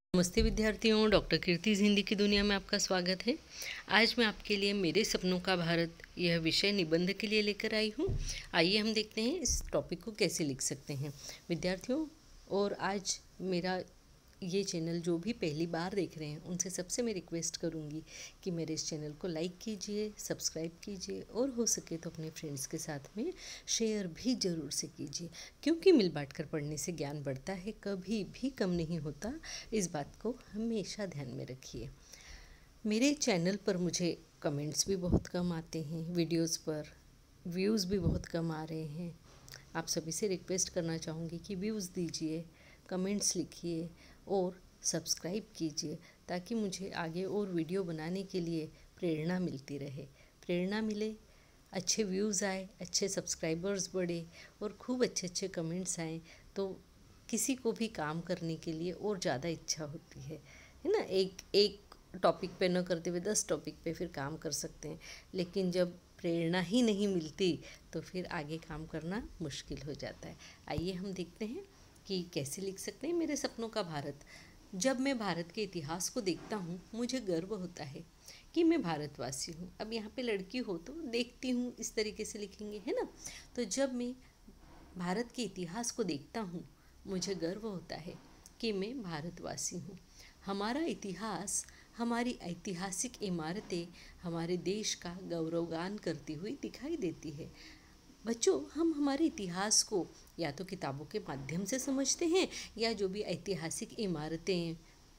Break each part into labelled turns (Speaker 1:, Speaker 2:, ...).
Speaker 1: नमस्ते विद्यार्थियों, डॉक्टर कीर्ति हिंदी की दुनिया में आपका स्वागत है। आज मैं आपके लिए मेरे सपनों का भारत यह विषय निबंध के लिए लेकर आई हूँ। आइए हम देखते हैं इस टॉपिक को कैसे लिख सकते हैं विद्यार्थियों। और आज मेरा ये चैनल जो भी पहली बार देख रहे हैं उनसे सबसे मैं रिक्वेस्ट करूँगी कि मेरे इस चैनल को लाइक कीजिए, सब्सक्राइब कीजिए और हो सके तो अपने फ्रेंड्स के साथ में शेयर भी ज़रूर से कीजिए, क्योंकि मिल बांट कर पढ़ने से ज्ञान बढ़ता है, कभी भी कम नहीं होता। इस बात को हमेशा ध्यान में रखिए। मेरे चैनल पर मुझे कमेंट्स भी बहुत कम आते हैं, वीडियोस पर व्यूज़ भी बहुत कम आ रहे हैं। आप सभी से रिक्वेस्ट करना चाहूँगी कि व्यूज़ दीजिए, कमेंट्स लिखिए और सब्सक्राइब कीजिए, ताकि मुझे आगे और वीडियो बनाने के लिए प्रेरणा मिलती रहे। प्रेरणा मिले, अच्छे व्यूज़ आए, अच्छे सब्सक्राइबर्स बढ़े और खूब अच्छे अच्छे कमेंट्स आए तो किसी को भी काम करने के लिए और ज़्यादा इच्छा होती है ना। एक टॉपिक पे न करते हुए 10 टॉपिक पे फिर काम कर सकते हैं, लेकिन जब प्रेरणा ही नहीं मिलती तो फिर आगे काम करना मुश्किल हो जाता है। आइए हम देखते हैं कि कैसे लिख सकते हैं मेरे सपनों का भारत। जब मैं भारत के इतिहास को देखता हूँ मुझे गर्व होता है कि मैं भारतवासी हूँ। अब यहाँ पे लड़की हो तो देखती हूँ, इस तरीके से लिखेंगे, है ना। तो जब मैं भारत के इतिहास को देखता हूँ मुझे गर्व होता है कि मैं भारतवासी हूँ। हमारा इतिहास, हमारी ऐतिहासिक इमारतें हमारे देश का गौरवगान करती हुई दिखाई देती है। बच्चों, हम हमारे इतिहास को या तो किताबों के माध्यम से समझते हैं या जो भी ऐतिहासिक इमारतें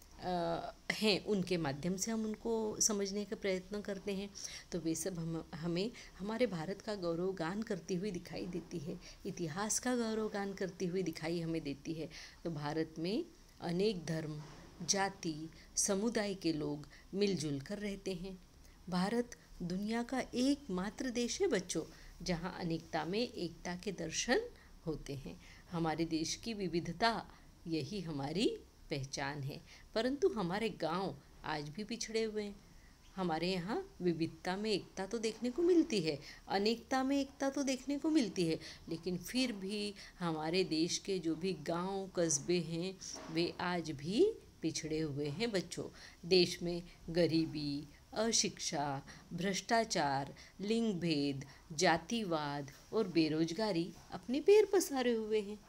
Speaker 1: हैं उनके माध्यम से हम उनको समझने का प्रयत्न करते हैं। तो वे सब हमें हमारे भारत का गौरवगान करती हुई दिखाई देती है, इतिहास का गौरवगान करती हुई दिखाई हमें देती है। तो भारत में अनेक धर्म, जाति, समुदाय के लोग मिलजुल कर रहते हैं। भारत दुनिया का एकमात्र देश है बच्चों, जहाँ अनेकता में एकता के दर्शन होते हैं। हमारे देश की विविधता यही हमारी पहचान है, परंतु हमारे गांव आज भी पिछड़े हुए हैं। हमारे यहाँ विविधता में एकता तो देखने को मिलती है, अनेकता में एकता तो देखने को मिलती है, लेकिन फिर भी हमारे देश के जो भी गांव कस्बे हैं वे आज भी पिछड़े हुए हैं बच्चों। देश में गरीबी, अशिक्षा, भ्रष्टाचार, लिंग भेद, जातिवाद और बेरोजगारी अपने पैर पसारे हुए हैं।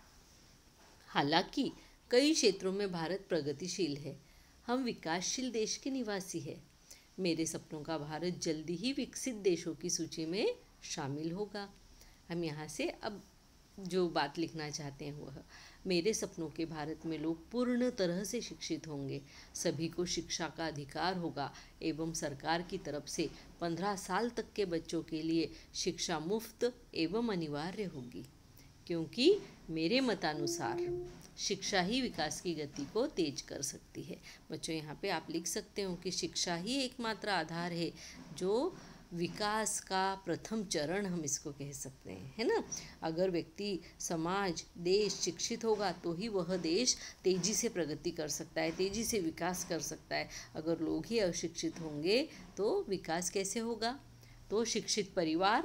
Speaker 1: हालांकि कई क्षेत्रों में भारत प्रगतिशील है, हम विकासशील देश के निवासी हैं। मेरे सपनों का भारत जल्दी ही विकसित देशों की सूची में शामिल होगा। हम यहाँ से अब जो बात लिखना चाहते हैं वह, मेरे सपनों के भारत में लोग पूर्ण तरह से शिक्षित होंगे, सभी को शिक्षा का अधिकार होगा एवं सरकार की तरफ से 15 साल तक के बच्चों के लिए शिक्षा मुफ्त एवं अनिवार्य होगी, क्योंकि मेरे मतानुसार शिक्षा ही विकास की गति को तेज कर सकती है। बच्चों, यहाँ पे आप लिख सकते हो कि शिक्षा ही एकमात्र आधार है जो विकास का प्रथम चरण हम इसको कह सकते हैं, है ना। अगर व्यक्ति, समाज, देश शिक्षित होगा तो ही वह देश तेजी से प्रगति कर सकता है, तेजी से विकास कर सकता है। अगर लोग ही अशिक्षित होंगे तो विकास कैसे होगा। तो शिक्षित परिवार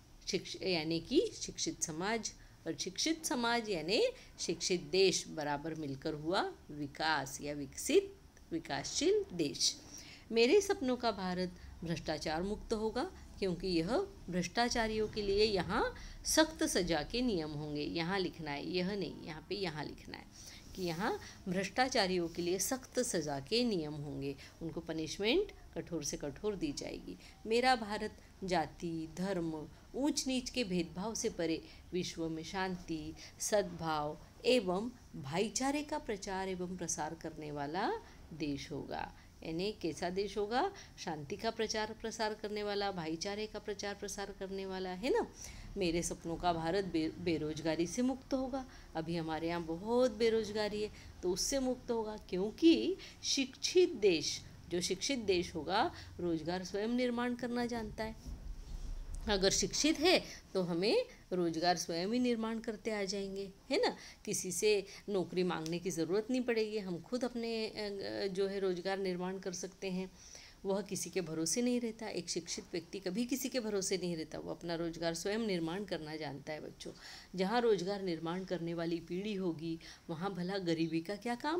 Speaker 1: यानी कि शिक्षित समाज, और शिक्षित समाज यानी शिक्षित देश बराबर मिलकर हुआ विकास या विकसित विकासशील देश। मेरे सपनों का भारत भ्रष्टाचार मुक्त होगा, क्योंकि यह भ्रष्टाचारियों के लिए यहाँ सख्त सजा के नियम होंगे। यहाँ लिखना है, यह नहीं, यहाँ पे यहाँ लिखना है कि यहाँ भ्रष्टाचारियों के लिए सख्त सजा के नियम होंगे, उनको पनिशमेंट कठोर से कठोर दी जाएगी। मेरा भारत जाति, धर्म, ऊंच नीच के भेदभाव से परे विश्व में शांति, सद्भाव एवं भाईचारे का प्रचार एवं प्रसार करने वाला देश होगा। यानी कैसा देश होगा, शांति का प्रचार प्रसार करने वाला, भाईचारे का प्रचार प्रसार करने वाला, है ना। मेरे सपनों का भारत बेरोजगारी से मुक्त होगा। अभी हमारे यहाँ बहुत बेरोजगारी है, तो उससे मुक्त होगा, क्योंकि शिक्षित देश, जो शिक्षित देश होगा, रोजगार स्वयं निर्माण करना जानता है। अगर शिक्षित है तो हमें रोजगार स्वयं ही निर्माण करते आ जाएंगे, है ना। किसी से नौकरी मांगने की ज़रूरत नहीं पड़ेगी, हम खुद अपने जो है रोजगार निर्माण कर सकते हैं। वह किसी के भरोसे नहीं रहता। एक शिक्षित व्यक्ति कभी किसी के भरोसे नहीं रहता, वो अपना रोजगार स्वयं निर्माण करना जानता है बच्चों। जहाँ रोजगार निर्माण करने वाली पीढ़ी होगी वहाँ भला गरीबी का क्या काम,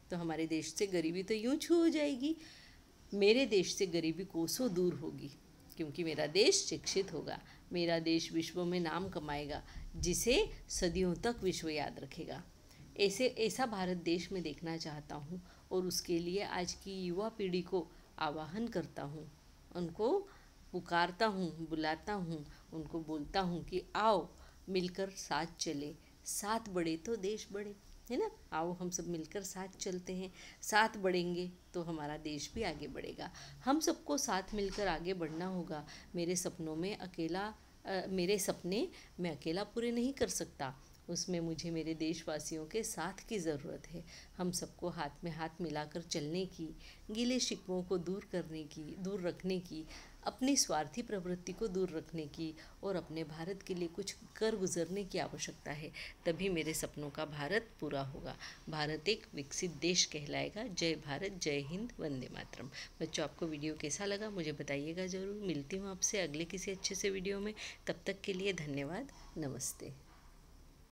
Speaker 1: तो हमारे देश से गरीबी तो यूं छू हो जाएगी। मेरे देश से गरीबी कोसों दूर होगी, क्योंकि मेरा देश शिक्षित होगा, मेरा देश विश्व में नाम कमाएगा, जिसे सदियों तक विश्व याद रखेगा। ऐसा भारत देश में देखना चाहता हूँ, और उसके लिए आज की युवा पीढ़ी को आह्वान करता हूँ, उनको पुकारता हूँ, बुलाता हूँ, उनको बोलता हूँ कि आओ मिलकर साथ चले, साथ बढ़े तो देश बढ़े, है ना। आओ हम सब मिलकर साथ चलते हैं, साथ बढ़ेंगे तो हमारा देश भी आगे बढ़ेगा। हम सबको साथ मिलकर आगे बढ़ना होगा। मेरे सपनों में मेरे सपने मैं अकेला पूरे नहीं कर सकता, उसमें मुझे मेरे देशवासियों के साथ की ज़रूरत है। हम सबको हाथ में हाथ मिलाकर चलने की, गिले शिकवों को दूर रखने की, अपनी स्वार्थी प्रवृत्ति को दूर रखने की, और अपने भारत के लिए कुछ कर गुजरने की आवश्यकता है। तभी मेरे सपनों का भारत पूरा होगा। भारत एक विकसित देश कहलाएगा। जय भारत, जय हिंद, वंदे मातरम। बच्चों, आपको वीडियो कैसा लगा मुझे बताइएगा ज़रूर। मिलती हूँ आपसे अगले किसी अच्छे से वीडियो में। तब तक के लिए धन्यवाद। नमस्ते।